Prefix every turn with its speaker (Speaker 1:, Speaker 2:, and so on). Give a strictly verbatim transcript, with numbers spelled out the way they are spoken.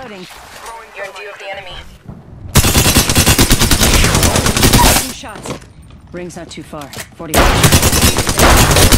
Speaker 1: Reloading.
Speaker 2: You're in view of the enemy.
Speaker 1: Two shots. Ring's not too far. forty-five.